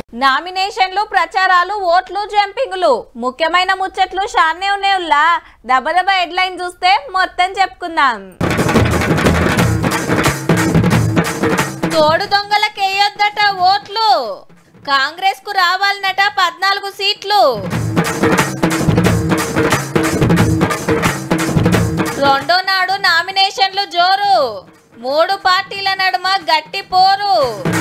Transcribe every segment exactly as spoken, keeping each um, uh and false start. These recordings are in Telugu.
నామినేషన్లు ప్రచారాలు ఓట్లు జంపింగ్లు ముఖ్యమైన ముచ్చట్లు షాన్నే ఉన్నాయుల్లా దబదబ హెడ్లైన్ చూస్తే మొత్తం చెప్పుకుందాం. తోడు దొంగలకేయొద్దట ఓట్లు, కాంగ్రెస్ కు రావాలనట పద్నాలుగు సీట్లు. రెండో నాడు నామినేషన్లు జోరు, మూడు పార్టీల నడుమ గట్టి పోరు.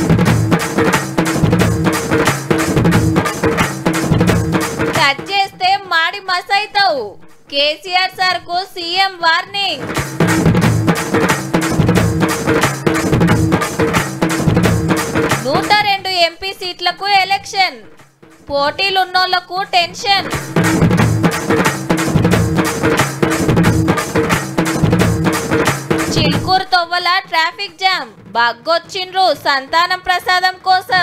టచ్ చేస్తే మాడి మసైతావు, కేసీఆర్ సార్ కు సీఎం వార్నింగ్. నూట రెండు ఎంపీ సీట్లకు ఎలక్షన్, పోటీలున్నోళ్లకు టెన్షన్. చిల్కూరు తొవ్వల ట్రాఫిక్ జామ్, బగ్గొచ్చిండ్రు సంతానం ప్రసాదం కోసం.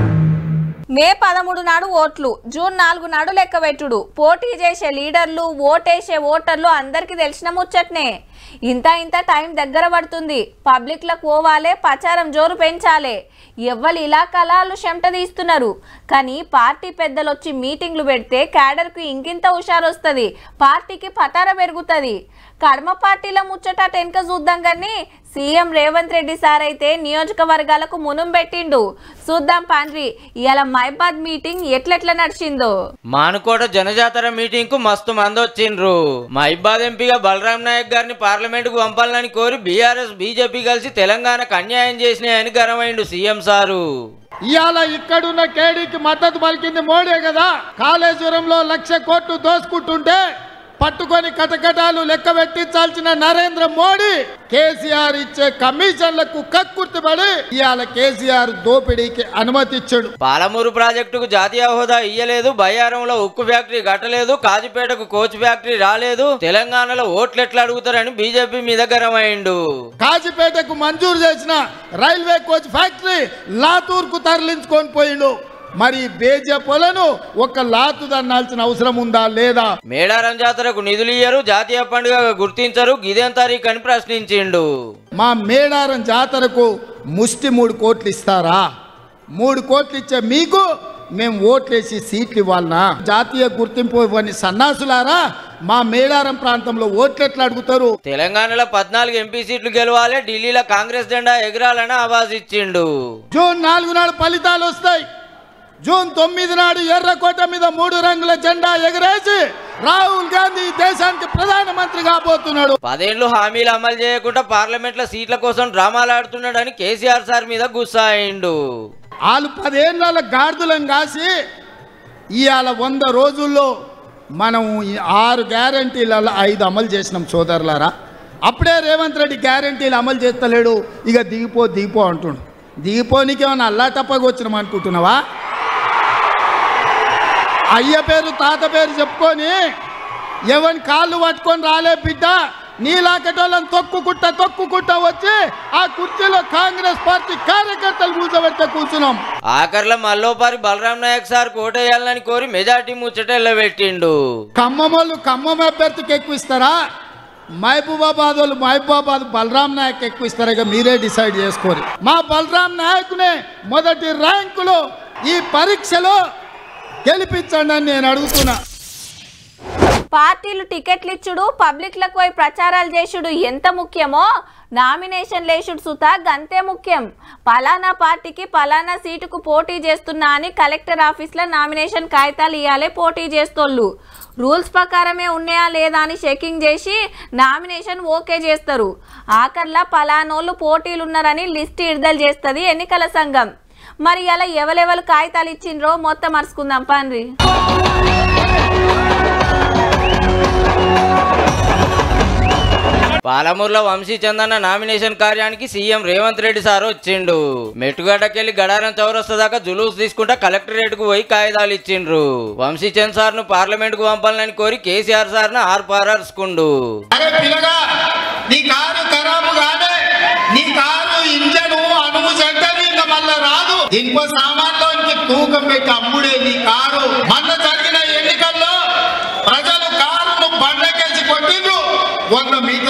మే పదమూడు నాడు ఓట్లు, జూన్ నాలుగు నాడు లెక్కబెట్టుడు. పోటీ చేసే లీడర్లు, ఓటేసే ఓటర్లు అందరికీ తెలిసిన ముచ్చట్నే. ఇంత ఇంత టైం దగ్గర పడుతుంది. పబ్లిక్లకు పోవాలే, ప్రచారం జోరు పెంచాలే. ఎవ్వరు ఇలా కళాలు చెమట తీస్తున్నారు. కానీ పార్టీ పెద్దలు వచ్చి మీటింగ్లు పెడితే క్యాడర్కు ఇంకింత హుషారు వస్తుంది, పార్టీకి పటార పెరుగుతుంది. కడమ పార్టీల ముచ్చట టెన్క చూద్దాం. కానీ సీఎం రేవంత్ రెడ్డి సార్ అయితే నియోజకవర్గాలకు మునుం పెట్టిండు. చూద్దాం పాండ్రి ఇవాళ మైబాద్ మీటింగ్ ఎట్లెట్లా నడిచిందో. మానుకోట జనజాతర మీటింగ్ కు మస్తు మంది వచ్చిండ్రు. మైబాద్ ఎంపీగా బలరాం నాయక్ గారిని పార్లమెంట్ కు పంపాలని కోరి బీఆర్ఎస్ బీజేపీ కలిసి తెలంగాణకు అన్యాయం చేసినాయని గరమైండు సీఎం సారు. ఇవాళ ఇక్కడున్న కేడీకి మద్దతు పలికింది మోడీ కదా. కాళేశ్వరంలో లక్ష కోట్లు దోసుకుంటుంటే పట్టుకొని కటకటాలు లెక్క పెట్టించాల్సిన నరేంద్ర మోడీ కేసీఆర్ ఇచ్చే కమిషన్లకు కక్కుర్తిపడి ఇవాళ కేసీఆర్ దోపిడీకి అనుమతి ఇచ్చాడు. పాలమూరు ప్రాజెక్టుకు జాతీయ హోదా ఇయ్యలేదు, బయ్యారంలో ఉక్కు ఫ్యాక్టరీ కట్టలేదు, కాజీపేటకు కోచ్ ఫ్యాక్టరీ రాలేదు, తెలంగాణలో ఓట్లు ఎట్లా అడుగుతారని బీజేపీ మీద గరమైండు. కాజీపేటకు మంజూరు చేసిన రైల్వే కోచ్ ఫ్యాక్టరీ లాతూర్ కు తరలించుకొని పోయిండు. మరి బేజపోలను ఒక లాతు దన్నాల్సిన అవసరం ఉందా లేదా? మేడారం జాతరకు నిధులు ఇయ్యరు, జాతీయ పండుగ గుర్తించరు, గిదేం తారీఖు అని ప్రశ్నించిండు. మా మేడారం జాతరకు ముష్టి మూడు కోట్లు ఇస్తారా? మూడు కోట్లు ఇచ్చే మీకు మేము ఓట్లేసి సీట్లు ఇవ్వాలనా? జాతీయ గుర్తింపు ఇవ్వని సన్నాసులారా మా మేడారం ప్రాంతంలో ఓట్లు ఎట్లా అడుగుతారు? తెలంగాణలో పద్నాలుగు ఎంపీ సీట్లు గెలవాలి, ఢిల్లీలో కాంగ్రెస్ జెండా ఎగరాలని ఆవాజ్ ఇచ్చిండు. జూన్ నాలుగు నాడు ఫలితాలు వస్తాయి. జూన్ తొమ్మిది నాడు ఎర్రకోట మీద మూడు రంగుల జెండా ఎగరేసి రాహుల్ గాంధీ దేశానికి ప్రధానమంత్రి కాబోతున్నాడు. పదేళ్లు హామీలు అమలు చేయకుండా పార్లమెంట్ లో సీట్ల కోసం డ్రామాలు ఆడుతున్నాడని కేసీఆర్ సార్ మీద గుస్సా అయిండు. వాళ్ళు పదేళ్ళ గాడిదలను కాసి ఇవాళ వంద రోజుల్లో మనం ఆరు గ్యారంటీలలో ఐదు అమలు చేసినాం సోదరులారా. అప్పుడే రేవంత్ రెడ్డి గ్యారంటీలు అమలు చేస్తలేడు, ఇక దిగిపో దిగిపో అంటుండు. దిగిపోనికి ఏమన్నా అల్లా తప్పగా వచ్చినాం అనుకుంటున్నావా? అయ్య పేరు తాత పేరు చెప్పుకొని ఎవరి కాళ్ళు పట్టుకొని రాలే బిడ్డ, నీలాకటోళ్ళని తొక్కుకుంటా తొక్కుకుంటా వచ్చి ఆ కుర్చీలో కాంగ్రెస్ పార్టీ కార్యకర్తలు కూర్చోబెడితే కూర్చున్నాం. ఆఖర్లో మల్లోపారి బలరాం నాయక్ సార్ కోటేయాలని కోరి మెజార్టీ ముచ్చట పెట్టిండు. ఖమ్మమోళ్ళు ఖమ్మం అభ్యర్థికి ఎక్కువ ఇస్తారా, మహబూబాబాద్ వాళ్ళు మహబూబాబాద్ బలరాం నాయక్ ఎక్కువ ఇస్తారా? ఇక మీరే డిసైడ్ చేసుకోరు. మా బలరాం నాయకునే మొదటి ర్యాంకులో ఈ పరీక్షలో గెలిపించండి అని నేను అడుగుతున్నా. పార్టీలు టికెట్లు ఇచ్చుడు, పబ్లిక్లకు పోయి ప్రచారాలు చేసుడు ఎంత ముఖ్యమో నామినేషన్ లేచుడు సుతా గంతే ముఖ్యం. పలానా పార్టీకి పలానా సీటుకు పోటీ చేస్తున్నా అని కలెక్టర్ ఆఫీస్లో నామినేషన్ కాగితాలు ఇవ్వాలి పోటీ చేస్తోళ్ళు. రూల్స్ ప్రకారమే ఉన్నాయా లేదా అని చెకింగ్ చేసి నామినేషన్ ఓకే చేస్తారు. ఆఖర్లా పలానోళ్ళు పోటీలు ఉన్నారని లిస్ట్ విడుదల చేస్తుంది ఎన్నికల సంఘం. మరి అలా ఎవరెవరు కాగితాలు ఇచ్చిండ్రో మొత్తం మర్చుకుందాం పాండ్రి. పాలమూరులో వంశీ చందన్న నామినేషన్ కార్యానికి సీఎం రేవంత్ రెడ్డి సార్ వచ్చిండు. మెట్టుగడ్డకెళ్లి గడారం చౌరస్తా దాకా జులూస్ తీసుకుంటా కలెక్టరేట్ కు పోయి కాగితాలు ఇచ్చిండ్రు. వంశీ చంద్ సార్ ను పార్లమెంట్ కు పంపాలని కోరి కేసీఆర్ సార్ ను ఆర్పారర్చుకుండు. ఇంకో సామాన్లోకి తూకం పెట్టి అమ్ముడే నీ కారు. మొన్న జరిగిన ఎన్నికల్లో ప్రజలు కారును బండకేసి కొట్టిండ్రు, వంద మీటర్ల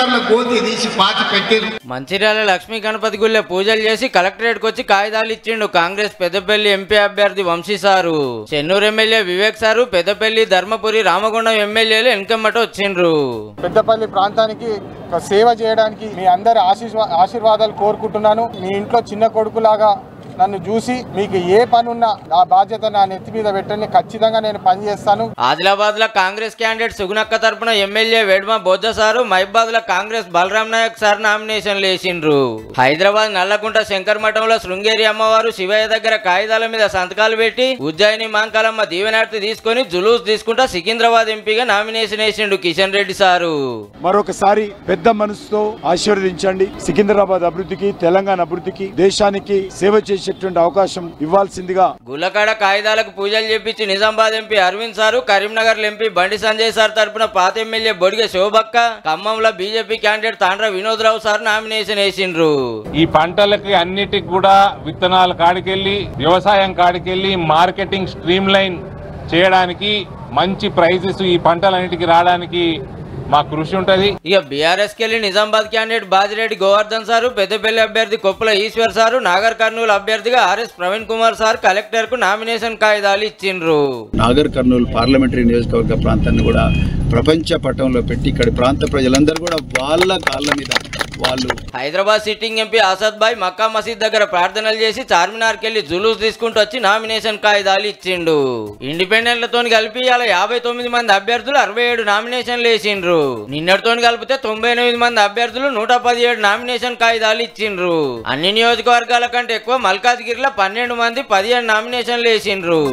కంప్యూటర్ల గోతి తీసి పాతి పెట్టిరు. మంచిర్యాల లక్ష్మీ గణపతి గుళ్ళే పూజలు చేసి కలెక్టరేట్ కు వచ్చి కాగితాలు ఇచ్చిండు కాంగ్రెస్ పెద్దపల్లి ఎంపీ అభ్యర్థి Vamshi sir. Chennur MLA Vivek sir, Peddapalli Dharmapuri Ramagundam ఎమ్మెల్యేలు వెనకమ్మట వచ్చిండ్రు. పెద్దపల్లి ప్రాంతానికి సేవ చేయడానికి మీ అందరి ఆశీర్వా ఆశీర్వాదాలు కోరుకుంటున్నాను. మీ ఇంట్లో చిన్న కొడుకులాగా నన్ను చూసి మీకు ఏ పనున్నా నా బాధ్యత నా నెత్తి మీద పెట్టండి, ఖచ్చితంగా నేను పని చేస్తాను. ఆదిలాబాద్ లో కాంగ్రెస్ క్యాండిడేట్ సుగుణక్క తరపున ఎమ్మెల్యే వేడ్మ బొజ్జ సారు, మహిబాద్ లో కాంగ్రెస్ బలరాం నాయక్ సార్ నామినేషన్ లేచిండ్రు. హైదరాబాద్ నల్లకుంట శంకర్ మఠంలో శృంగేరి అమ్మవారు శివయ్య దగ్గర కాగితాల మీద సంతకాలు పెట్టి ఉజ్జయిని మాంకాలమ్మ దీవెనార్తి తీసుకుని జులూస్ తీసుకుంటా సికింద్రాబాద్ ఎంపీగా నామినేషన్ వేసిండు కిషన్ రెడ్డి సారు. మరొకసారి పెద్ద మనసుతో ఆశీర్వదించండి. సికింద్రాబాద్ అభివృద్ధికి, తెలంగాణ అభివృద్ధికి, దేశానికి సేవ చేసి అవకాశం ఇవ్వాల్సిందిగా. గుల్లకాడ కాయిదాలకు పూజలు చేపించి Nizamabad MP Arvind sir, Karimnagar MP Bandi Sanjay sir తరపున పాత ఎమ్మెల్యే బొడిగె శోభక్క, ఖమ్మంలో BJP candidate Tandra Vinod Rao sir nomination వేసిండ్రు. ఈ పంటలకి అన్నిటికి కూడా విత్తనాల కాడికెళ్లి, వ్యవసాయం కాడికెళ్లి మార్కెటింగ్ స్ట్రీమ్ లైన్ చేయడానికి, మంచి ప్రైజెస్ ఈ పంటలన్నిటికి రావడానికి మా కృషి ఉంటది. ఇక బీఆర్ఎస్ కెళ్ళి నిజామాబాద్ క్యాండిడేట్ బాజిరెడ్డి గోవర్ధన్ సారు, పెద్దపల్లి అభ్యర్థి కొప్పుల ఈశ్వర్ సారు, నాగర్ కర్నూలు అభ్యర్థిగా RS Praveen Kumar sir collector కు నామినేషన్ కాగితాలు ఇచ్చిండ్రు. నాగర్ కర్నూలు పార్లమెంటరీ నియోజకవర్గ ప్రాంతాన్ని కూడా ప్రపంచ పటంలో పెట్టి ఇక్కడి ప్రాంత ప్రజలందరూ కూడా వాళ్ళ కాళ్ళ మీద వాళ్ళు. హైదరాబాద్ సిట్టింగ్ ఎంపీ ఆసాద్ భాయ్ మక్కా మసీద్ దగ్గర ప్రార్థనలు చేసి చార్మినార్ కెళ్లి జులూస్ తీసుకుంటూ వచ్చి నామినేషన్ కాగితాలు ఇచ్చిండు. ఇండిపెండెంట్లతో కలిపి అలా యాభై తొమ్మిది మంది అభ్యర్థులు అరవై ఏడు నామినేషన్లు వేసిండ్రు. నిన్నటితో కలిపితే తొంభై ఎనిమిది మంది అభ్యర్థులు నూట పదిహేడు నామినేషన్ కాగితాలు ఇచ్చిండ్రు. అన్ని నియోజకవర్గాల కంటే ఎక్కువ మల్కాజ్గిరిలో పన్నెండు మంది పదిహేడు నామినేషన్లు వేసిండ్రు.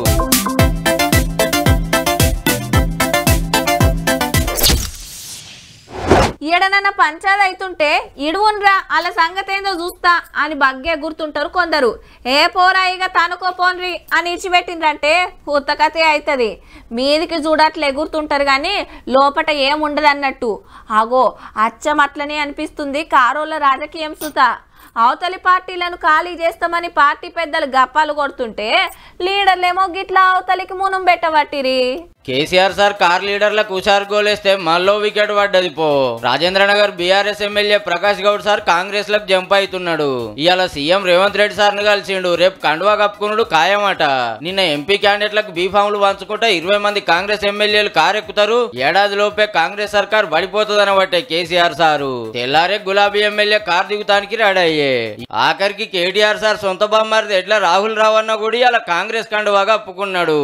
ఏడనన్న పంచాయతీ అవుతుంటే ఇడువున్రా అలా సంగతి ఏందో చూస్తా అని బగ్గే గుర్తుంటారు కొందరు. ఏ పోరాయిగా తనుకో పోన్రి అని ఇచ్చిపెట్టిండ్రంటే ఉత్తకతే అవుతుంది. మీదికి చూడట్లు ఎగురుతుంటారు కానీ లోపట ఏముండదు అన్నట్టు. అగో అచ్చం అట్లనే అనిపిస్తుంది కారోళ్ళ రాజకీయం సుత. అవతలి పార్టీలను ఖాళీ చేస్తామని పార్టీ పెద్దలు గప్పాలు కొడుతుంటే లీడర్లేమో గిట్లా అవతలికి మునం పెట్టబట్టిరి. కేసీఆర్ సార్ కార్ లీడర్లకు హుషారు గోలేస్తే మళ్ళీ వికెట్ పడ్డది పో. Rajendra Nagar BRS MLA Prakash Goud sir Congress లకు జంప్ అవుతున్నాడు. ఇవాళ సీఎం రేవంత్ రెడ్డి సార్ ను కలిసిండు. రేపు కండువా కప్పుకున్నాడు ఖాయమట. నిన్న ఎంపీ క్యాండిడేట్లకు బీఫామ్లు పంచుకుంటే ఇరవై మంది కాంగ్రెస్ ఎమ్మెల్యేలు కారెక్కుతారు. ఏడాది లోపే కాంగ్రెస్ సర్కార్ పడిపోతుందని బట్టే కేసీఆర్ సారు తెల్లారే గులాబీ ఎమ్మెల్యే కార్ దిగుతానికి రెడీ అయ్యే. ఆఖరికి కేటీఆర్ సార్ సొంత బామ్మారిది ఎట్లా రాహుల్ రావన్న కూడా ఇలా కాంగ్రెస్ కండువా కప్పుకున్నాడు.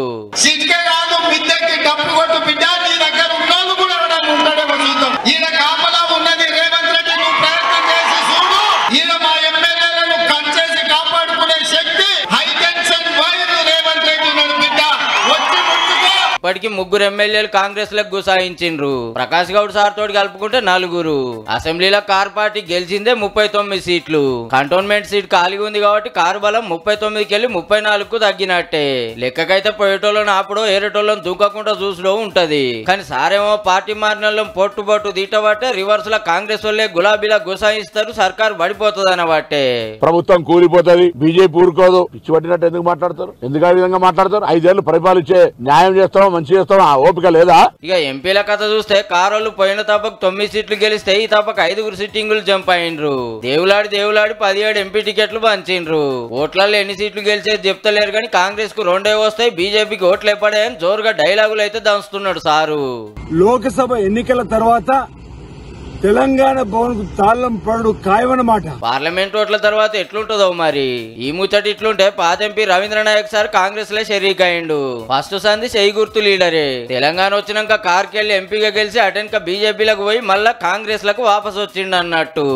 డబ్బు కొట్టు బిడ్డ నీ దగ్గర ఉన్నోళ్ళు కూడా ఉంటాడేమో చూద్దాం. ఈయన కాపలా ఉన్నది రేవంత్ రెడ్డి, నువ్వు ప్రయత్నం చేసి చూడు. ఈయన మా ఎమ్మెల్యేలను కంచేసి కాపాడుకునే శక్తి హైటెన్షన్ వైర్ రేవంత్ రెడ్డి ఉన్నాడు బిడ్డ, వచ్చి ముందుకో. ఇప్పటికి ముగ్గురు ఎమ్మెల్యేలు కాంగ్రెస్ లకు గుసాయించిండ్రు. ప్రకాష్ గౌడ్ సార్ తోటి కలుపుకుంటే నలుగురు. అసెంబ్లీలో కార్ పార్టీ గెలిచిందే ముప్పై తొమ్మిది సీట్లు. కంటోన్మెంట్ సీట్ ఖాళీగా ఉంది కాబట్టి కారు బలం ముప్పై తొమ్మిదికి వెళ్ళి ముప్పై నాలుగుకు తగ్గినట్టే. లెక్కకైతే పోయేటోళ్ళని ఆపడో ఏరేటోళ్ళని దూకకుండా చూసులో ఉంటది. కానీ సారేమో పార్టీ మారిన పొట్టు పొట్టు దీటబట్టే రివర్స్ లో కాంగ్రెస్ వాళ్ళే గులాబీలా గుసాయిస్తారు. సర్కారు పడిపోతుంది అనబట్టే ప్రభుత్వం కూలిపోతుంది. బీజేపీ ఊరుకోదు. పిచ్చి పట్టినట్టు ఎందుకు మాట్లాడతారు? ఎందుకు ఆ విధంగా మాట్లాడతారు? ఐదేళ్లు పరిపాలించే న్యాయం చేస్తాం, మంచి చేస్తాం, ఆ ఓపిక లేదా? ఇక ఎంపీల కథ చూస్తే కారోళ్ళు పోయిన తప్పకు తొమ్మిది సీట్లు గెలిస్తే ఈ తప్పకు ఐదుగురు సిట్టింగులు జంప్ అయిండ్రు. దేవులాడి దేవులాడి పదిహేడు ఎంపీ టికెట్లు పంచిండ్రు. ఓట్లలో ఎన్ని సీట్లు గెలిచేది చెప్తలేరు కానీ కాంగ్రెస్ కు రెండే వస్తాయి, బీజేపీకి ఓట్లు ఎప్పడాయని జోరుగా డైలాగులు అయితే దంచుతున్నాడు సారు. లోక్సభ ఎన్నికల తర్వాత తెలంగాణ భవన్ కు తాళం పడు ఖాయమన్నమాట. పార్లమెంట్ ఓట్ల తర్వాత ఎట్లుంటుందో మరి. ఈ ముచ్చటి ఇట్లుంటే పాత ఎంపీ రవీంద్ర నాయక్ సార్ కాంగ్రెస్ లో షరీక్ అయిండు. ఫస్ట్ సంది చెయ్యి గుర్తు లీడరే. తెలంగాణ వచ్చినాక కార్కెళ్లి ఎంపీగా గెలిచి అటెన్క బీజేపీలకు పోయి మళ్ళా కాంగ్రెస్ లకు వాపస్ వచ్చిండు అన్నట్టు.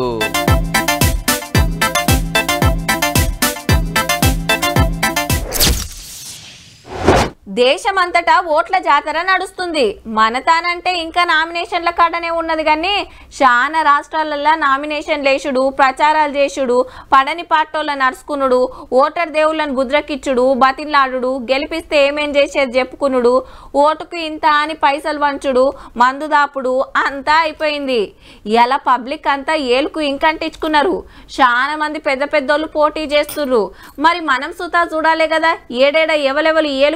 దేశమంతటా ఓట్ల జాతర నడుస్తుంది. మనతానంటే ఇంకా నామినేషన్ల కాడనే ఉన్నది కానీ చాలా రాష్ట్రాలల్లో నామినేషన్ లేచుడు, ప్రచారాలు చేసుడు, పడని పార్టోళ్ళ నడుచుకునుడు, ఓటర్ దేవుళ్ళను గుద్రకిచ్చుడు, బతిన్లాడు, గెలిపిస్తే ఏమేం చేసేది చెప్పుకునుడు, ఓటుకు ఇంత అని పైసలు వంచుడు, మందు దాపుడు అంతా అయిపోయింది. ఇలా పబ్లిక్ అంతా ఏలుకు ఇంకంటించుకున్నారు. చాలా మంది పెద్ద పెద్దోళ్ళు పోటీ చేస్తుర్రు. మరి మనం సుతా చూడాలే కదా ఏడేడ ఎవలెవలు ఏలుకు ఇంకా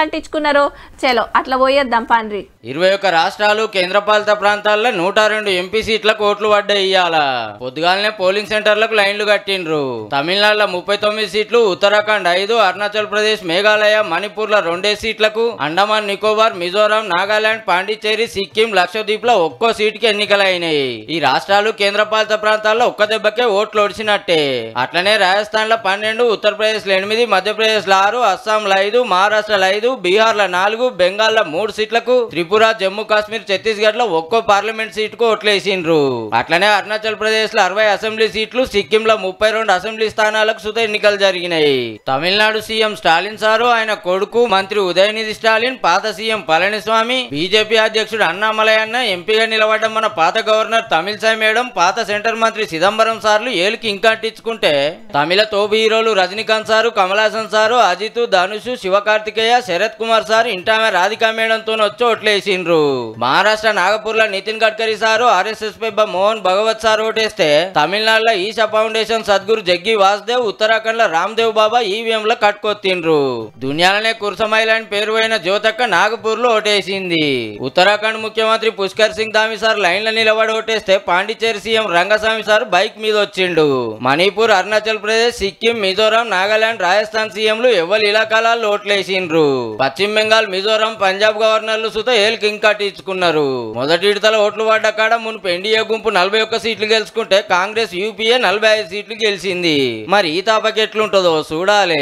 ఇంకంటించుకున్నారో చలో అట్లా పోయేద్దాం పండ్రి. ఇరవై ఒక్క రాష్ట్రాలు కేంద్రపాలిత ప్రాంతాల్లో నూట రెండు ఎంపీ సీట్లకు ఓట్లు పడ్డాయి. ఇయ్యాల పొద్దుగాలనే పోలింగ్ సెంటర్లకు లైన్లు కట్టిండ్రు. తమిళనాడులో ముప్పై తొమ్మిది సీట్లు, ఉత్తరాఖండ్ ఐదు, అరుణాచల్ ప్రదేశ్, మేఘాలయ, మణిపూర్ లో రెండే సీట్లకు, అండమాన్ నికోబార్, మిజోరాం, నాగాలాండ్, పాండిచ్చేరి, సిక్కిం, లక్షద్వీప్ లో ఒక్కో సీటుకి ఎన్నికలైనాయి. ఈ రాష్ట్రాలు కేంద్రపాలిత ప్రాంతాల్లో ఒక్క దెబ్బకే ఓట్లు ఒడిచినట్టే. అట్లనే రాజస్థాన్ లో పన్నెండు, ఉత్తరప్రదేశ్ లో ఎనిమిది, మధ్యప్రదేశ్ లో ఆరు, అస్సాం లో ఐదు, మహారాష్ట్ర లో ఐదు, బీహార్ లో నాలుగు, బెంగాల్ లో మూడు సీట్లకు, త్రిపుర, జమ్మూ కాశ్మీర్, ఛత్తీస్గఢ్ లో ఒక్కో పార్లమెంట్ సీటుకు ఓట్లేసిండ్రు. అట్లనే అరుణాచల్ ప్రదేశ్ లో అరవై అసెంబ్లీ సీట్లు, సిక్కిం లో ముప్పై రెండు అసెంబ్లీ స్థానాలకు సుత ఎన్నికలు జరిగినాయి. తమిళనాడు సీఎం స్టాలిన్ సారు, ఆయన కొడుకు మంత్రి ఉదయనిధి స్టాలిన్, పాత సీఎం పళనిస్వామి, బీజేపీ అధ్యక్షుడు అన్నామలయన్న, ఎంపీగా నిలబడ్డ మన పాత గవర్నర్ తమిళసై మేడం, పాత సెంటర్ మంత్రి చిదంబరం సార్లు ఏలుకి ఇంకంటించుకుంటే, తమిళ తోపు హీరోలు Rajinikanth sir, Kamal Haasan sir, Ajith, Dhanush, Sivakarthikeya, Sarath Kumar sir ఇంటామె రాధికా మేడంతో వచ్చి ఓట్లేసిండ్రు. మహారాష్ట్ర నాగపూర్ లో నితిన్ గడ్కరీ సారు, ఆర్ఎస్ఎస్ పై మోహన్ భగవత్ సార్ ఓటేస్తే, తమిళనాడులో ఈశా ఫౌండేషన్ సద్గురు జగ్గి వాసుదేవ్, ఉత్తరాఖండ్ లో రామ్దేవ్ బాబా ఈవీఎం లో కట్టుకొత్తిండ్రు. దునియాలనే కుర్సమైలాండ్ పేరు అయిన జ్యోతక్క నాగపూర్ లో ఓటేసింది. ఉత్తరాఖండ్ ముఖ్యమంత్రి పుష్కర్ సింగ్ ధామి సార్ లైన్ లో నిలబడి ఓటేస్తే, Pondicherry CM Rangaswamy sir bike మీద వచ్చిండు. మణిపూర్, అరుణాచల్ ప్రదేశ్, సిక్కిం, మిజోరాం, నాగాలాండ్, రాజస్థాన్ సీఎంలు ఎవరి ఇలాకాలలో ఓట్లేసిండ్రు. పశ్చిమ బెంగాల్, మిజోరాం, పంజాబ్ గవర్నర్లు సుత ఏలుకి ఇంకటించుకున్నారు. మొదటి విడతలో ఓట్లు పడ్డ కాడ మునుపు ఎన్డీఏ గుంపు నలభై ఒక్క సీట్లు గెలుచుకుంటే, కాంగ్రెస్ యూపీఏ నలభై ఐదు సీట్లు గెలిచింది. మరి ఈ తాపకి ఎట్లుంటుందో చూడాలి.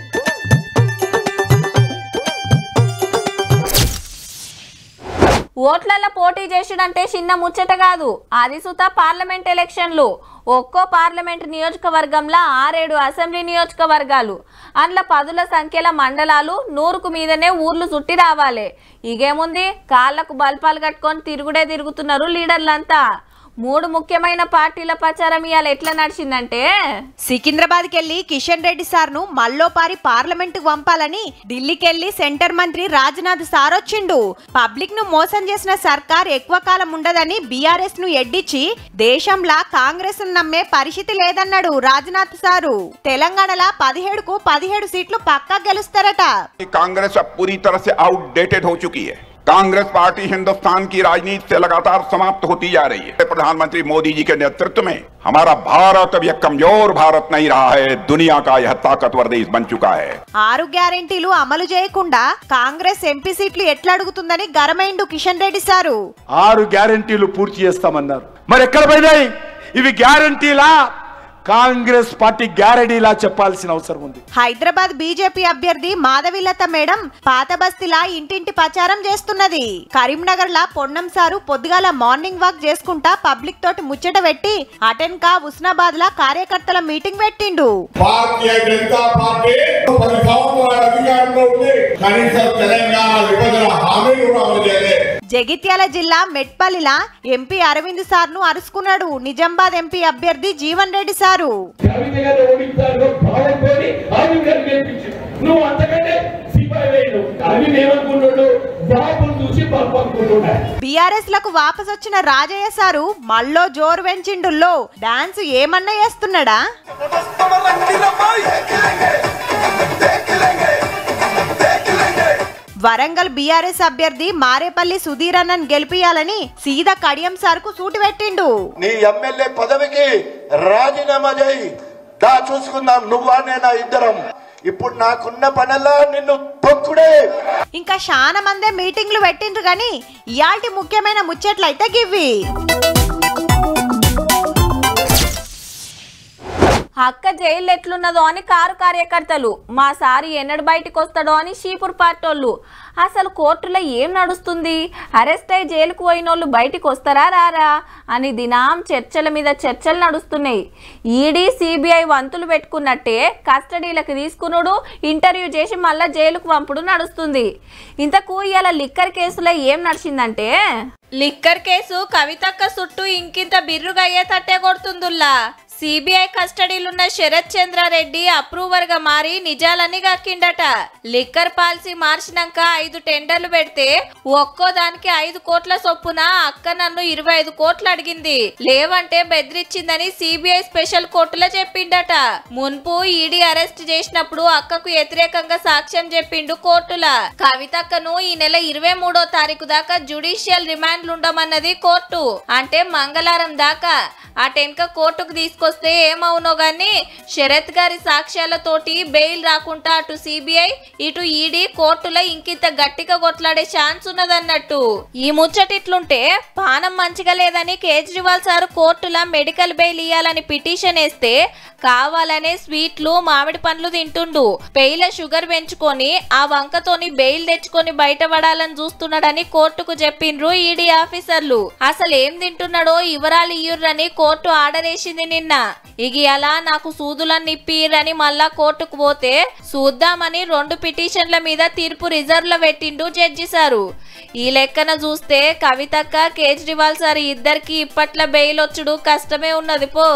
ఓట్లలో పోటీ చేసుడంటే చిన్న ముచ్చట కాదు. అది సుత పార్లమెంట్ ఎలక్షన్లు. ఒక్కో పార్లమెంట్ నియోజకవర్గంలో ఆరేడు అసెంబ్లీ నియోజకవర్గాలు, అందులో పదుల సంఖ్యల మండలాలు, నూరుకు మీదనే ఊర్లు చుట్టి రావాలి. ఇగేముంది, కాళ్లకు బల్పాలు కట్టుకొని తిరుగుడే తిరుగుతున్నారు లీడర్లంతా. మూడు ముఖ్యమైన పార్టీల ప్రచారం ఇవాళ ఎట్లా నడిచిందంటే, సికింద్రాబాద్ కెళ్లి కిషన్ రెడ్డి సార్ను మల్లోపారి పార్లమెంట్ పంపాలని ఢిల్లీకెళ్లి సెంటర్ మంత్రి రాజ్నాథ్ సార్ వచ్చిండు. పబ్లిక్ ను మోసం చేసిన సర్కార్ ఎక్కువ కాలం ఉండదని బీఆర్ఎస్ ను ఎడ్డిచ్చి దేశంలా కాంగ్రెస్ నమ్మే పరిస్థితి లేదన్నాడు రాజ్నాథ్ సారు. తెలంగాణలో పదిహేడుకు పదిహేడు సీట్లు పక్కా గెలుస్తారట. కాంగ్రెస్ పూरी तरह से आउटडेटेड हो चुकी है. कांग्रेस पार्टी हिंदुस्तान की राजनीति से लगातार समाप्त होती जा रही है. प्रधानमंत्री मोदी जी के नेतृत्व में हमारा भारत अब एक कमजोर भारत नहीं रहा है, दुनिया का यह ताकतवर देश बन चुका है. ఆరు గ్యారెంటీలు అమలు చేయకుండా కాంగ్రెస్ ఎంపీ సీట్లు ఎట్లా అడుగుతుందని గరమైండు కిషన్ రెడ్డి సారు. ఆరు గ్యారెంటీలు పూర్తి చేస్తామన్నారు. మరి ఎక్కడ పోయినాయి ఇవి? గ్యారెంటీలా కాంగ్రెస్ పార్టీ గ్యారెంటీలా చెప్పాల్సిన అవసరం ఉంది. హైదరాబాద్ బీజేపీ అభ్యర్థి మాధవిలత మేడం పాత బస్తీలా ఇంటింటి ప్రచారం చేస్తున్నది. కరీంనగర్ లా పొన్నం సారు పొద్దుగాల మార్నింగ్ వాక్ చేసుకుంటా పబ్లిక్ తోటి ముచ్చట పెట్టి అటెన్కా ఉస్నాబాద్ లా కార్యకర్తల మీటింగ్ పెట్టిండు. భారతీయ జనతా పార్టీ పది సంవత్సరాల అధికారంలో ఉంది, కనీసం తెలంగాణ విభజన హామీలు అమలు చేయలేదు. జగిత్యాల జిల్లా మెట్పల్లిలా ఎంపీ అరవింద్ సార్ ను అరుచుకున్నాడు నిజామాబాద్ ఎంపీ అభ్యర్థి జీవన్ రెడ్డి సారు. బీఆర్ఎస్ లకు వాపస్ వచ్చిన రాజయ్య సారు మళ్ళో జోరు వెంచిండుల్లో డాన్స్ ఏమన్నా చేస్తున్నాడా? వరంగల్ బీఆర్ఎస్ అభ్యర్థి మారేపల్లి సుధీర్ అన్నన్ గెలిపియాలని సీదా కడియం సార్ కు సూటి పెట్టిండు. నీ ఎమ్మెల్యే పదవికి రాజీనామా చేయి, దా చూసుకుందాం నువ్వా నేనా ఇద్దరం. ఇప్పుడు నాకున్న పనుల్లో నిన్ను తొక్కుడే. ఇంకా చాలా మందే మీటింగ్లు పెట్టిండ్రు గాని ఇయాల్టి ముఖ్యమైన ముచ్చట్లయితే గివ్వి. అక్క జైలు ఎట్లున్నదో అని కారు కార్యకర్తలు, మా సారి ఎన్నడు బయటకు వస్తాడో అని షీపూర్ పార్టోళ్ళు. అసలు కోర్టులో ఏం నడుస్తుంది, అరెస్ట్ అయ్యి జైలుకు పోయినోళ్ళు బయటికి వస్తారా రారా అని దినాం చర్చల మీద చర్చలు నడుస్తున్నాయి. ఈడీ సిబిఐ వంతులు పెట్టుకున్నట్టే కస్టడీలకు తీసుకునుడు, ఇంటర్వ్యూ చేసి మళ్ళా జైలుకు పంపుడు నడుస్తుంది. ఇంతకు ఇవాళ లిక్కర్ కేసులో ఏం నడిచిందంటే, లిక్కర్ కేసు కవితక్క చుట్టూ ఇంకింత బిర్రుగా అయ్యేటట్టే కొడుతుందిలా. సిబిఐ కస్టడీలున్న శరత్ చంద్రారెడ్డి అప్రూవర్ గా మారి నిజాలన్నీ కక్కిండట. లిక్కర్ పాలసీ మార్చినాక ఐదు టెండర్లు పెడితే ఒక్కో దానికి ఐదు కోట్ల చొప్పున అక్క నన్ను ఇరవై ఐదు కోట్లు అడిగింది, లేవంటే బెదిరించిందని సిబిఐ స్పెషల్ కోర్టులో చెప్పిండట. మున్పు ఈడీ అరెస్ట్ చేసినప్పుడు అక్కకు వ్యతిరేకంగా సాక్ష్యం చెప్పిండు కోర్టుల. కవితక్కను ఈ నెల ఇరవై మూడో తారీఖు దాకా జ్యుడిషియల్ రిమాండ్లు ఉండమన్నది కోర్టు. అంటే మంగళవారం దాకా. అటెనక కోర్టుకు తీసుకొస్తే ఏమవునో గాని శరత్ గారి సాక్ష్యాలతోటి బెయిల్ రాకుండా అటు సిబిఐ ఇటు ఈడీ కోర్టులో ఇంకింత గట్టిగా కొట్లాడే ఛాన్స్ ఉన్నదన్నట్టు. ఈ ముచ్చటిట్లుంటే పానం మంచిగా లేదని కేజ్రీవాల్ సార్ కోర్టులో మెడికల్ బెయిల్ ఇయ్యాలని పిటిషన్ వేస్తే కావాలనే స్వీట్లు మామిడి పండ్లు తింటుండు. పెయిల షుగర్ పెంచుకొని ఆ వంకతోని బెయిల్ తెచ్చుకొని బయటపడాలని చూస్తున్నాడని కోర్టుకు చెప్పిండ్రు ఈడీ ఆఫీసర్లు. అసలు ఏం తింటున్నాడో వివరాలు ఇయ్యుర్రని కోర్టు ఆర్డర్ వేసింది నిన్న. ఇగి అలా నాకు సూదులను నిప్పిరని మళ్ళా కోర్టుకు పోతే చూద్దామని రెండు పిటిషన్ల మీద తీర్పు రిజర్వ్ లో పెట్టిండు జడ్జి సారు. ఈ లెక్కన చూస్తే కవితక్క కేజ్రీవాల్ సార్ ఇద్దరికి ఇప్పట్ల బెయిల్ వచ్చుడు కష్టమే ఉన్నది పో.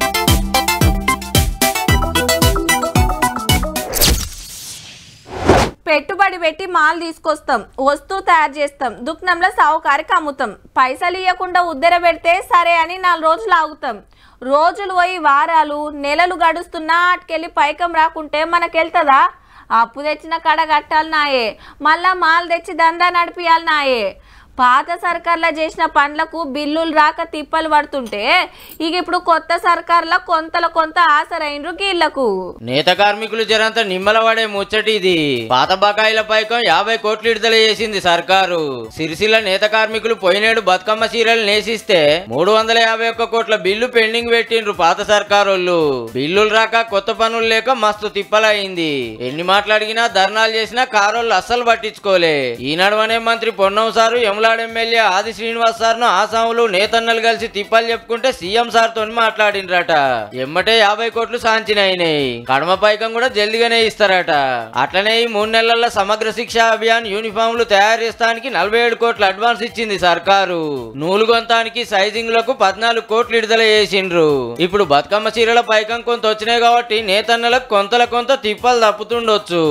పెట్టుబడి పెట్టి మాల్ తీసుకొస్తాం, వస్తువు తయారు చేస్తాం, దుకాణంలో సావుకారికి అమ్ముతాం, పైసలు ఇవ్వకుండా ఉద్దర పెడితే సరే అని నాలుగు రోజులు ఆగుతాం. రోజులు పోయి వారాలు నెలలు గడుస్తున్నా అటుకెళ్ళి పైకం రాకుంటే మనకెళ్తుందా? అప్పు తెచ్చిన కడ కట్టాలి నాయే, మళ్ళా మాల్ తెచ్చి దందా నడిపియాలి నాయే. పాత సర్కార్లో చేసిన పనులకు బిల్లులు రాక తిప్పలు పడుతుంటే ఇక ఇప్పుడు కొత్త సర్కార్ల కొంతల కొంత ఆసరైనరు గీళ్లకు. నేత కార్మికులు జరంత నిమ్మల పడే ముచ్చటి ఇది. పాత బకాయిల పైకం యాభై కోట్లు విడుదల చేసింది సర్కారు. సిరిసిల్ల నేత కార్మికులు పోయినేడు బతుకమ్మ చీరలు నేసిస్తే మూడు వందల యాభై ఒక్క కోట్ల బిల్లు పెండింగ్ పెట్టిండ్రు పాత సర్కారోళ్ళు. బిల్లులు రాక కొత్త పనులు లేక మస్తు తిప్పలయింది. ఎన్ని మాట్లాడినా ధర్నాలు చేసినా కారోళ్ళు అస్సలు పట్టించుకోలే. ఈ నడువనే మంత్రి పొన్నం సారు యములాడ ఎమ్మెల్యే ఆది శ్రీనివాస్ సార్ ను ఆసాములు నేతన్నలు కలిసి తిప్పలు చెప్పుకుంటే సీఎం సార్ తో మాట్లాడినరట. ఎమ్మటే యాభై కోట్లు సాంచినాయినాయి. కడమ పైకం కూడా జల్దిగానే ఇస్తారట. అట్లనే ఈ మూడు నెలల సమగ్ర శిక్ష అభియాన్ యూనిఫామ్లు తయారు చేస్తానికి నలభై ఏడు కోట్లు అడ్వాన్స్ ఇచ్చింది సర్కారు. నూలు గొంతానికి సైజింగ్ లకు పద్నాలుగు కోట్లు విడుదల చేసిండ్రు. ఇప్పుడు బతుకమ్మ చీరల పైకం కొంత వచ్చినాయి కాబట్టి నేతన్నలకు కొంతల కొంత తిప్పలు తప్పుతుండొచ్చు.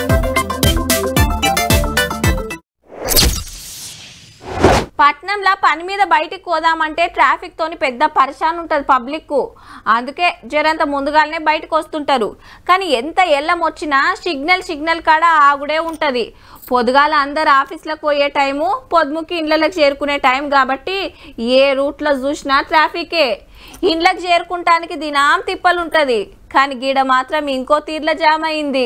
పట్నంలో పని మీద బయటికి పోదామంటే ట్రాఫిక్ తోని పెద్ద పరిశాన్ ఉంటుంది పబ్లిక్. అందుకే జరంత ముందుగానే బయటకు వస్తుంటారు. కానీ ఎంత ఎల్లం వచ్చినా సిగ్నల్ సిగ్నల్ కాడ ఆగుడే ఉంటుంది. పొద్దుగాల అందరు ఆఫీస్లకు పోయే టైము, పొద్దుముకి ఇండ్లకు చేరుకునే టైం కాబట్టి ఏ రూట్లో చూసినా ట్రాఫికే. ఇండ్లకు చేరుకుంటానికి దినాం తిప్పలు ఉంటుంది. కానీ గీడ మాత్రం ఇంకో తీర్ల జామ్ అయింది.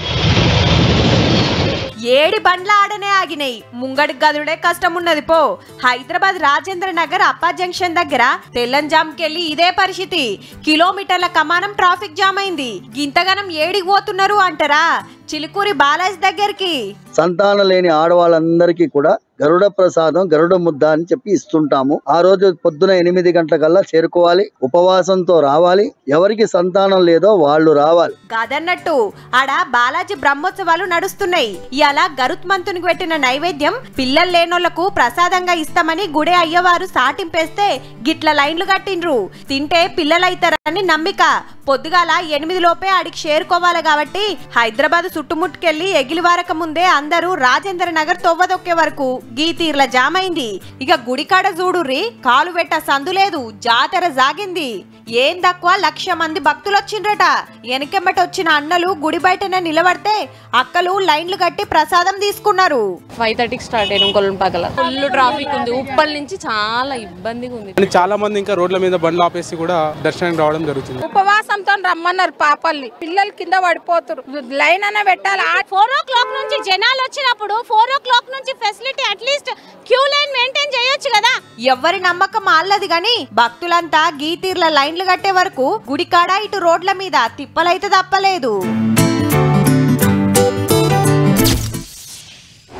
ఏడి బండ్ల ఆడనే ఆగినాయి, ముంగడి గదుడే కష్టం ఉన్నది పో. హైదరాబాద్ రాజేంద్ర నగర్ అప్పా జంక్షన్ దగ్గర తెల్లం జామ్ కెళ్ళి ఇదే పరిస్థితి. కిలోమీటర్ల కమానం ట్రాఫిక్ జామ్ అయింది. గింతగనం ఏడికి పోతున్నారు అంటారా? చిలుకూరి బాలాజీ దగ్గరికి. సంతానం లేని ఆడవాళ్ళందరికీ కూడా గరుడ ప్రసాదం గరుడ ముద్ద అని చెప్పి ఇస్తుంటాము. ఆ రోజు పొద్దున ఎనిమిది గంటలకల్లా చేరుకోవాలి, ఉపవాసంతో రావాలి. ఎవరికి సంతానం లేదో వాళ్ళు రావాలి. కాదన్నట్టు ఆడ బాలాజీ బ్రహ్మోత్సవాలు నడుస్తున్నాయి. ఇలా గరుత్మంతునికి పెట్టిన నైవేద్యం పిల్లలు లేనోళ్లకు ప్రసాదంగా ఇస్తామని గుడి అయ్యవారు సాటింపేస్తే గిట్ల లైన్లు కట్టిండ్రు. తింటే పిల్లలైతారని నమ్మిక. పొద్దుగాల ఎనిమిది లోపే ఆడికి చేరుకోవాలి కాబట్టి హైదరాబాద్ చుట్టుముట్టుకెళ్లి ఎగిలివారక ముందే అందరూ రాజేంద్ర నగర్ తొవ్వదొక్కే వరకు గీ తీర్ల జామైంది. ఇక గుడికాడ చూడుర్రి, కాలు వెట్ట సందు లేదు, జాతర జాగింది. ఏం తక్కువ లక్ష మంది భక్తులు వచ్చిండ్రట. వెనకెమ్మట వచ్చిన అన్నలు గుడి బయటనే నిలబడితే అక్కలు లైన్లు కట్టి ప్రసాదం తీసుకున్నారు. ఫైవ్ థర్టీకి స్టార్ట్ అయిన కొలను పగల ఫుల్ ట్రాఫిక్ ఉంది. ఉప్పల్ నుంచి చాలా ఇబ్బందిగా ఉంది. చాలా మంది ఇంకా రోడ్ల మీద బండ్లు ఆపేసి కూడా దర్శనానికి రావడం జరుగుతుంది. ఉపవాసంతో రమ్మన్నారు పాపల్ని, పిల్లలు కింద పడిపోతారు. లైన్ అనే పెట్టాలి. ఫోర్ ఓ క్లాక్ నుంచి జనాలు వచ్చినప్పుడు ఫోర్ ఓ క్లాక్ నుంచి facility at least queue line maintain చేయొచ్చు కదా. ఎవరి నమ్మకం ఆల్లది గాని భక్తులంతా గీ తీర్ల లైన్లు కట్టే వరకు గుడికాడ ఇటు రోడ్ల మీద తిప్పలైతే తప్పలేదు.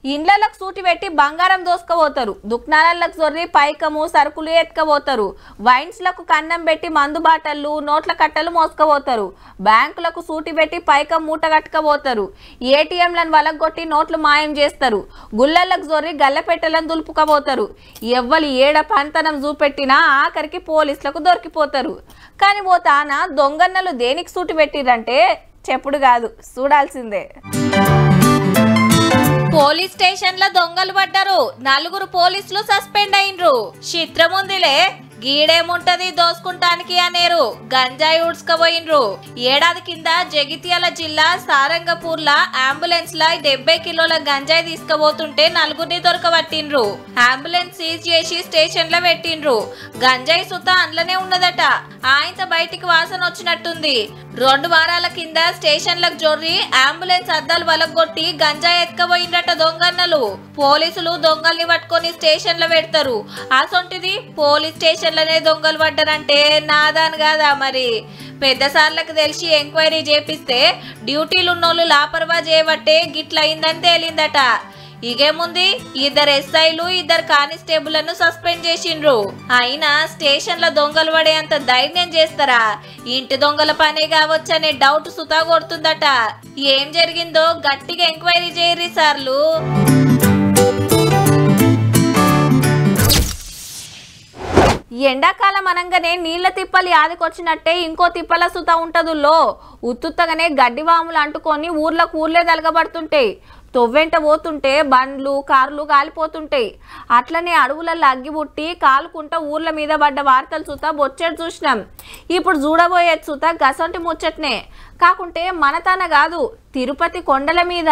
ఇండ్లకు సూటి పెట్టి బంగారం దోసుకపోతారు, దుకాణాలకు జొర్రి పైకము సరుకులు ఎత్తుకపోతారు, వైన్స్లకు కన్నం పెట్టి మందు బాటళ్ళు నోట్ల కట్టలు మోసుకపోతారు, బ్యాంకులకు సూటి పెట్టి పైకం మూట కట్టుకపోతారు, ఏటీఎంలను వలగొట్టి నోట్లు మాయం చేస్తారు, గుళ్ళలకు జొర్రి గల్లపెట్టెలను దులుపుకపోతారు. ఎవ్వరు ఏడ పంతనం చూపెట్టినా ఆఖరికి పోలీసులకు దొరికిపోతారు. కానీ ఓ తాన దొంగన్నలు దేనికి సూటి పెట్టిరంటే చెప్పుడు కాదు, చూడాల్సిందే. పోలీస్ స్టేషన్ లో దొంగలు పడ్డారు, నలుగురు పోలీసులు సస్పెండ్ అయినరు. చిత్రముందిలే, గీడేముంటది దోసుకుంటానికి అనేరు గంజాయి ఉడ్స్కపోయినరు. ఏడాది కింద జగిత్యాల జిల్లా సారంగపూర్ లా అంబులెన్స్ లా డెబ్బై కిలోల గంజాయి తీసుకుపోతుంటే నలుగురిని దొరకబట్టిండ్రు. అంబులెన్స్ సీజ్ చేసి స్టేషన్ లో పెట్టిండ్రు. గంజాయి సుత అందులోనే ఉన్నదట. ఆయనతో బయటికి వాసన వచ్చినట్టుంది. రెండు వారాల కింద స్టేషన్లకు జొర్రి అంబులెన్స్ అద్దాలు వలగొట్టి గంజాయి ఎత్తుకపోయిందట దొంగన్నలు. పోలీసులు దొంగల్ని పట్టుకొని స్టేషన్ లో పెడతారు. అసొంటిది పోలీస్ స్టేషన్ లోనే దొంగలు పడ్డారంటే నాదాని కాదా మరి? పెద్ద సార్లకు తెలిసి ఎంక్వైరీ చేపిస్తే డ్యూటీలు ఉన్నోళ్ళు లాపర్వా చేయబట్టే గిట్ల అయిందని తేలిందట. ఇగేముంది, ఇద్దరు ఎస్ఐలు ఇద్దరు కానిస్టేబుల్లను సస్పెండ్ చేసిండ్రు. అయినా స్టేషన్ లో దొంగలు పడే అంత ధైర్యం చేస్తారా? ఇంటి దొంగల పనే కావచ్చనే డౌట్ సుతా కొడుతుందట. ఏం జరిగిందో గట్టిగా ఎంక్వైరీ చేయరి సార్లు. ఎండాకాలం అనగానే నీళ్ల తిప్పలు యాదికొచ్చినట్టే ఇంకో తిప్పల సుత ఉంటదుల్లో. ఉత్తుత్తగానే గడ్డివాములు అంటుకొని ఊర్లకు ఊర్లే తలగబడుతుంటాయి. తొవ్వెంట పోతుంటే బండ్లు కార్లు కాలిపోతుంటాయి. అట్లనే అడవులలో అగ్గిబుట్టి కాలుకుంటా ఊర్ల మీద పడ్డ వార్తలు చూతా బొచ్చెడు చూసినాం. ఇప్పుడు చూడబోయేది చూతా గసంటి ముచ్చట్నే. కాకుంటే మనతన కాదు, తిరుపతి కొండల మీద.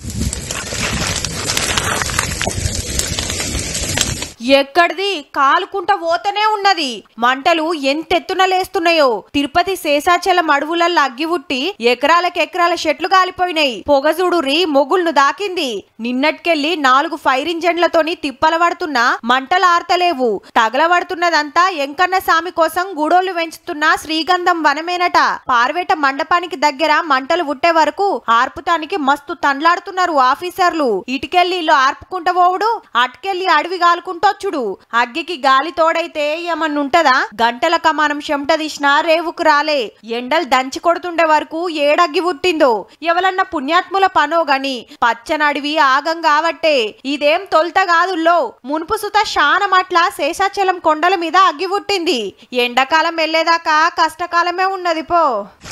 ఎక్కడిది కాలుకుంట పోతనే ఉన్నది. మంటలు ఎంతెత్తున లేస్తున్నాయో. తిరుపతి శేషాచలం అడవులలో అగ్గివుట్టి ఎకరాలకు ఎకరాల చెట్లు కాలిపోయినాయి. పొగజుడురి మొగుళ్ను దాకింది. నిన్నటికెళ్లి నాలుగు ఫైర్ ఇంజన్లతోని తిప్పల పడుతున్నా మంటలు ఆర్తలేవు. తగలబడుతున్నదంతా ఎంకన్న సామి కోసం గూడోళ్లు పెంచుతున్న శ్రీగంధం వనమేనట. పార్వేట మండపానికి దగ్గర మంటలు ఉట్టే వరకు ఆర్పుతానికి మస్తు తండ్లాడుతున్నారు ఆఫీసర్లు. ఇటుకెళ్లి ఇల్లు ఆర్పుకుంట పోవుడు, అటుకెళ్లి అడవి కాలుకుంటూ చుడు. అగ్గికి గాలి తోడైతే ఏమన్నుంటదా? గంటల కమానం చెమట తీసినా రేవుకు రాలే. ఎండలు దంచి కొడుతుండే వరకు ఏడగ్గి పుట్టిందో. ఎవలన్నా పుణ్యాత్ముల పనో గని పచ్చనడివి ఆగం కావట్టే. ఇదేం తొలుత కాదుల్లో, మునుపు సుత శానమట్ల శేషాచలం కొండల మీద అగ్గి పుట్టింది. ఎండాకాలం వెళ్లేదాకా కష్టకాలమే ఉన్నది పో.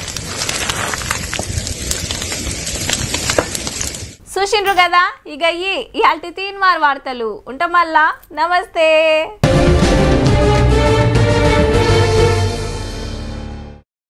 చూసిండ్రు కదా, ఇక ఇయాల్టి తీన్మార్ వార్తలు ఉంటాం. మళ్ళా నమస్తే.